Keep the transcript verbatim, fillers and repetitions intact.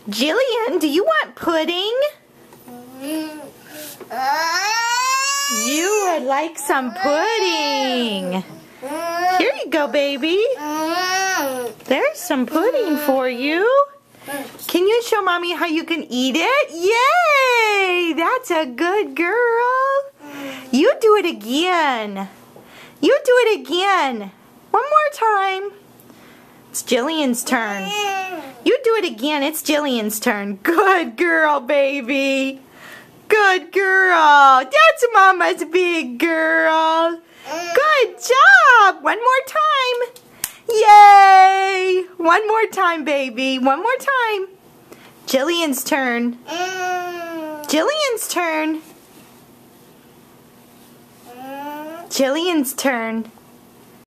Jillian, do you want pudding? You would like some pudding. Here you go, baby. There's some pudding for you. Can you show Mommy how you can eat it? Yay! That's a good girl. You do it again. You do it again. One more time. It's Jillian's turn. You do it again. It's Jillian's turn. Good girl, baby. Good girl. That's Mama's big girl. Good job. One more time. Yay. One more time, baby. One more time. Jillian's turn. Jillian's turn. Jillian's turn.